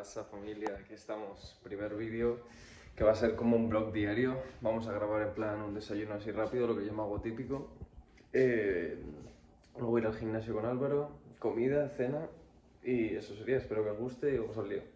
pasa, familia? Aquí estamos, primer vídeo que va a ser como un vlog diario. Vamos a grabar en plan un desayuno así rápido, lo que yo me hago típico. Luego ir al gimnasio con Álvaro, comida, cena y eso sería. Espero que os guste y vamos al lío.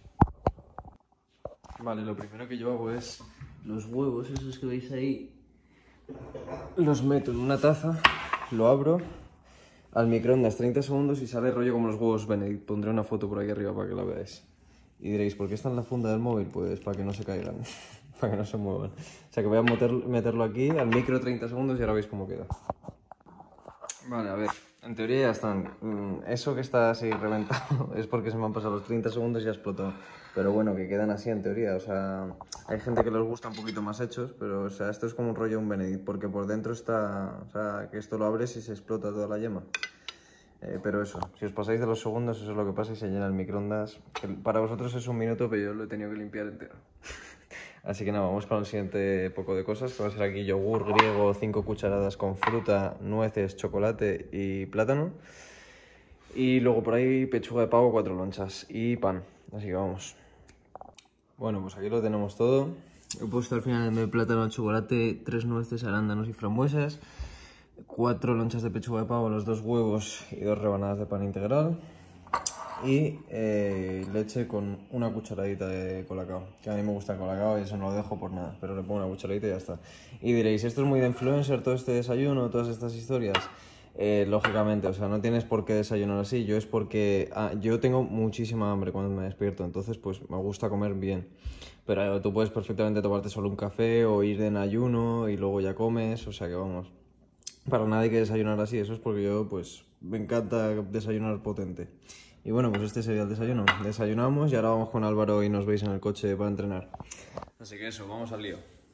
Vale, lo primero que yo hago es los huevos, esos que veis ahí, los meto en una taza, lo abro al microondas 30 segundos y sale rollo como los huevos Benedict. Pondré una foto por aquí arriba para que la veáis. Y diréis, ¿por qué está en la funda del móvil? Pues para que no se caigan, para que no se muevan. O sea que voy a meterlo aquí al micro 30 segundos y ahora veis cómo queda. Vale, a ver, en teoría ya están. Eso que está así reventado es porque se me han pasado los 30 segundos y ya ha explotado. Pero bueno, que quedan así en teoría. O sea, hay gente que les gusta un poquito más hechos, pero o sea, esto es como un rollo un Benedict, porque por dentro está. O sea, que esto lo abres y se explota toda la yema. Pero eso, si os pasáis de los segundos, eso es lo que pasa y se llena el microondas. Que para vosotros es un minuto, pero yo lo he tenido que limpiar entero. Así que nada, vamos con el siguiente poco de cosas, que va a ser aquí yogur griego, 5 cucharadas con fruta, nueces, chocolate y plátano. Y luego por ahí pechuga de pavo, 4 lonchas y pan. Así que vamos. Bueno, pues aquí lo tenemos todo. He puesto al final en vez de plátano al chocolate 3 nueces, arándanos y frambuesas, 4 lonchas de pechuga de pavo, los 2 huevos y 2 rebanadas de pan integral. Y leche con una cucharadita de colacao, que a mí me gusta el colacao y eso no lo dejo por nada, pero le pongo una cucharadita y ya está. Y diréis, ¿esto es muy de influencer, todo este desayuno, todas estas historias? Lógicamente, o sea, no tienes por qué desayunar así. Yo es porque yo tengo muchísima hambre cuando me despierto, entonces pues me gusta comer bien. Pero tú puedes perfectamente tomarte solo un café o ir en ayuno y luego ya comes, o sea que vamos. Para nada hay que desayunar así, eso es porque yo pues me encanta desayunar potente. Y bueno, pues este sería el desayuno. Desayunamos y ahora vamos con Álvaro y nos veis en el coche para entrenar. Así que eso, vamos al lío.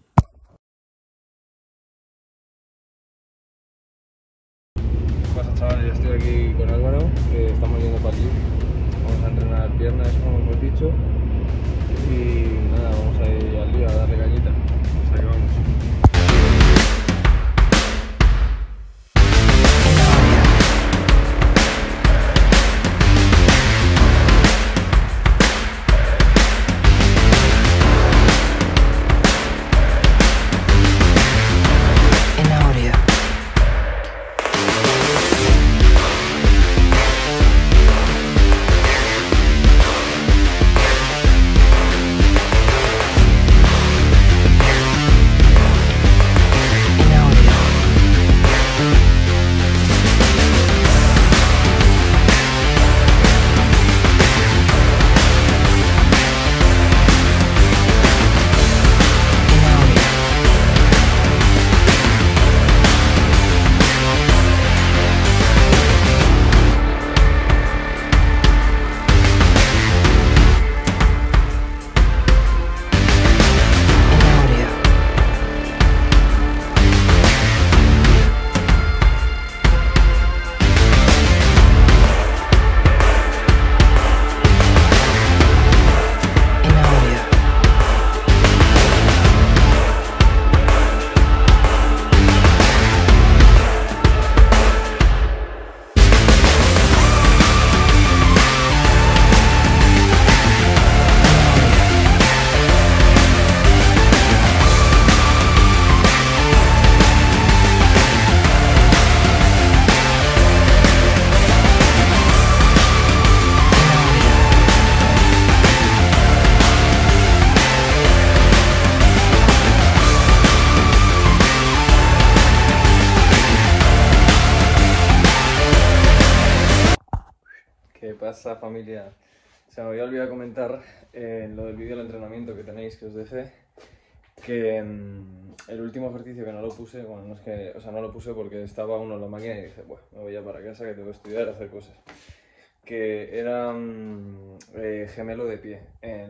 ¿Qué pasa, chavales? Ya estoy aquí con Álvaro, que estamos yendo para allí. Vamos a entrenar piernas, como hemos dicho. Y nada, vamos a ir al lío a darle cañita. O sea que vamos. ¿Qué pasa, familia? Se me había olvidado comentar lo del vídeo del entrenamiento que tenéis, que os dejé, que el último ejercicio que no lo puse, bueno, no es que, o sea, no lo puse porque estaba uno en la máquina y dije, bueno, me voy ya para casa que tengo que estudiar, hacer cosas. Que era gemelo de pie,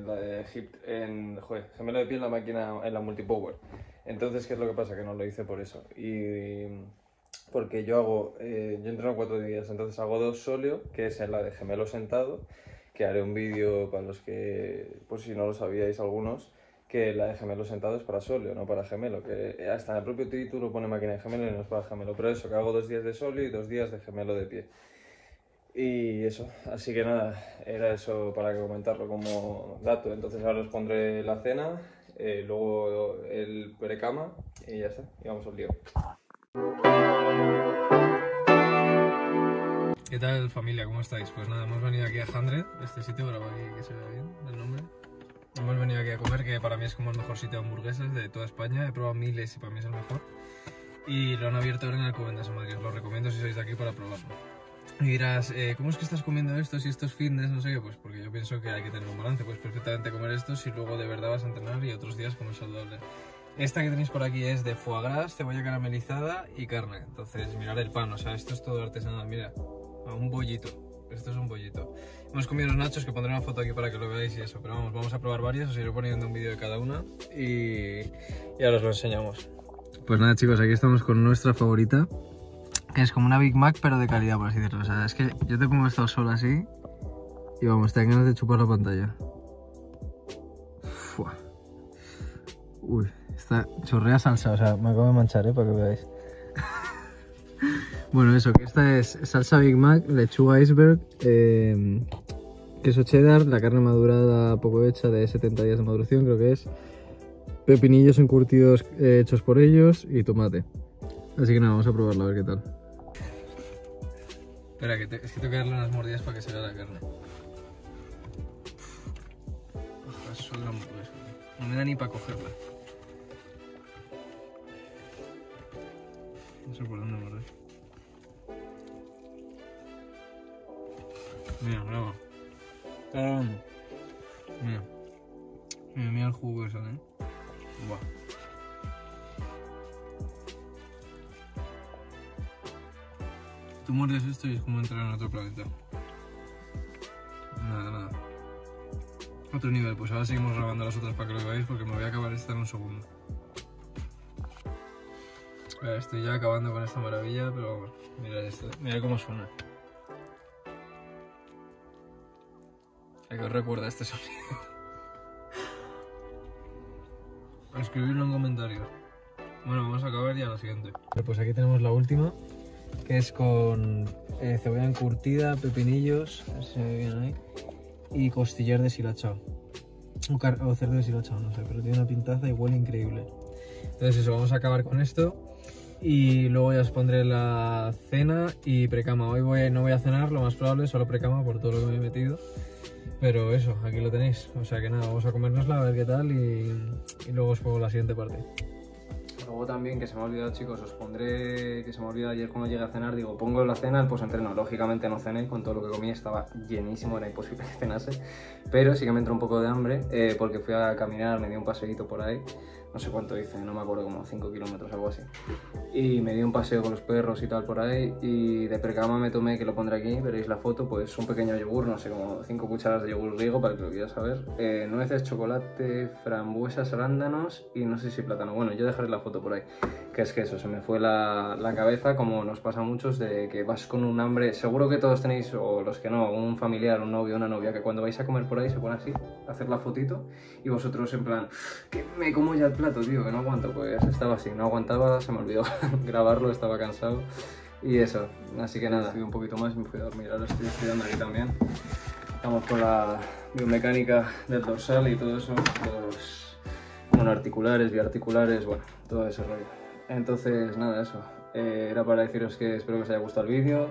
gemelo de pie en la máquina, en la multipower. Entonces, ¿qué es lo que pasa? Que no lo hice por eso. Porque yo entreno 4 días, entonces hago 2 sóleo, que es en la de gemelo sentado, que haré un vídeo para los que, por si no lo sabíais algunos, que la de gemelo sentado es para sóleo, no para gemelo, que hasta en el propio título pone máquina de gemelo y no es para gemelo, pero eso, que hago 2 días de sóleo y 2 días de gemelo de pie. Y eso, así que nada, era eso para comentarlo como dato. Entonces ahora os pondré la cena, luego el precama y ya está, y vamos al lío. ¿Qué tal, familia? ¿Cómo estáis? Pues nada, hemos venido aquí a 100, este sitio, para que se vea bien el nombre. Hemos venido aquí a comer, que para mí es como el mejor sitio de hamburguesas de toda España. He probado miles y para mí es el mejor. Y lo han abierto ahora en Alcobendas, en Madrid. Os lo recomiendo si sois de aquí para probarlo. Y dirás, ¿cómo es que estás comiendo esto si esto es fitness? No sé qué, pues porque yo pienso que hay que tener un balance. Puedes perfectamente comer esto si luego de verdad vas a entrenar y otros días comer saludable. Esta que tenéis por aquí es de foie gras, cebolla caramelizada y carne. Entonces, mirad el pan, o sea, esto es todo artesanal, mira. Un bollito, esto es un bollito. Hemos comido los nachos, que pondré una foto aquí para que lo veáis y eso. Pero vamos a probar varias, os iré poniendo un vídeo de cada una y ahora os lo enseñamos. Pues nada, chicos, aquí estamos con nuestra favorita, que es como una Big Mac pero de calidad, por así decirlo. O sea, es que yo te pongo esto al sol así y vamos, te dan ganas de chupar la pantalla. Fua. Uy, esta chorrea salsa, o sea, me acabo de manchar, para que veáis. Bueno, eso, que esta es salsa Big Mac, lechuga iceberg, queso cheddar, la carne madurada poco hecha de 70 días de maduración, creo que es, pepinillos encurtidos hechos por ellos y tomate. Así que nada, vamos a probarla a ver qué tal. Espera, es que tengo que darle unas mordidas para que se vea la carne. No me da ni para cogerla. No sé por dónde morder. Mira, bravo. Mira el jugo que sale, Buah. Tú muerdes esto y es como entrar en otro planeta. Nada. Otro nivel, pues ahora seguimos grabando las otras para que lo veáis porque me voy a acabar esta en un segundo. Estoy ya acabando con esta maravilla, pero vamos, mirad esto, mirad cómo suena. ¿A qué os recuerda este sonido? Escribidlo en comentarios. Bueno, vamos a acabar ya la siguiente. Pues aquí tenemos la última, que es con cebolla encurtida, pepinillos, a ver si se ve bien ahí, y costillar deshilachado. O cerdo deshilachado, no sé, pero tiene una pintaza y huele increíble. Entonces eso, vamos a acabar con esto. Y luego ya os pondré la cena y precama. Hoy no voy a cenar, lo más probable, solo precama por todo lo que me he metido. Pero eso, aquí lo tenéis. O sea que nada, vamos a comérnosla, a ver qué tal y luego os pongo la siguiente parte. Luego también, que se me ha olvidado, chicos, os pondré, que se me olvidó ayer cuando llegué a cenar, digo, pongo la cena, el post-entreno. Lógicamente no cené, con todo lo que comí estaba llenísimo, era imposible que cenase. Pero sí que me entró un poco de hambre, porque fui a caminar, me di un paseíto por ahí. No sé cuánto hice, no me acuerdo, como 5 kilómetros o algo así. Y me di un paseo con los perros y tal por ahí. Y de precama me tomé, que lo pondré aquí, veréis la foto, pues un pequeño yogur, no sé, como 5 cucharadas de yogur griego, para el que lo quiera saber. Nueces, chocolate, frambuesas, arándanos y no sé si plátano. Bueno, yo dejaré la foto por ahí. Que es que eso, se me fue la cabeza, como nos pasa a muchos, de que vas con un hambre. Seguro que todos tenéis, o los que no, un familiar, un novio, una novia, que cuando vais a comer por ahí se pone así, a hacer la fotito, y vosotros en plan, que me como ya el plato, tío, que no aguanto. Pues estaba así, no aguantaba, se me olvidó grabarlo, estaba cansado y eso. Así que nada, estudié un poquito más y me fui a dormir. Ahora estoy estudiando aquí también. Estamos con la biomecánica del dorsal y todo eso, los monoarticulares, biarticulares, bueno, todo ese rollo. Entonces nada, eso. Era para deciros que espero que os haya gustado el vídeo,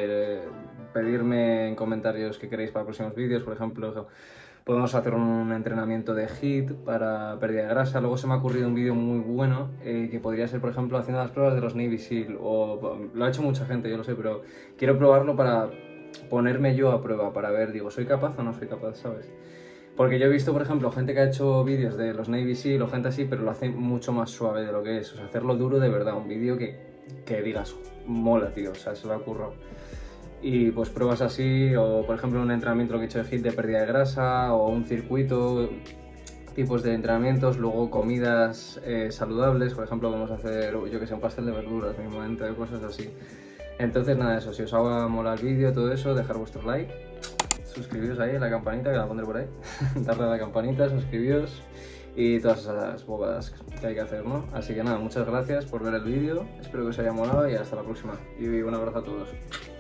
pedirme en comentarios qué queréis para próximos vídeos. Por ejemplo, podemos hacer un entrenamiento de HIIT para pérdida de grasa. Luego se me ha ocurrido un vídeo muy bueno, que podría ser, por ejemplo, haciendo las pruebas de los Navy SEAL. Lo ha hecho mucha gente, yo lo sé, pero quiero probarlo para ponerme yo a prueba, para ver, digo, ¿soy capaz o no soy capaz, sabes? Porque yo he visto, por ejemplo, gente que ha hecho vídeos de los Navy SEAL o gente así, pero lo hace mucho más suave de lo que es. O sea, hacerlo duro de verdad, un vídeo que digas, mola, tío, o sea, se lo ha currado. Y pues pruebas así, o por ejemplo un entrenamiento lo que he hecho de HIIT de pérdida de grasa, o un circuito, tipos de entrenamientos, luego comidas saludables. Por ejemplo, vamos a hacer, yo que sé, un pastel de verduras, mismamente, cosas así. Entonces nada, eso, si os haga mola el vídeo, todo eso, dejar vuestro like, suscribiros ahí a la campanita, que la pondré por ahí, darle a la campanita, suscribiros y todas esas bobadas que hay que hacer, ¿no? Así que nada, muchas gracias por ver el vídeo, espero que os haya molado y hasta la próxima. Y un abrazo a todos.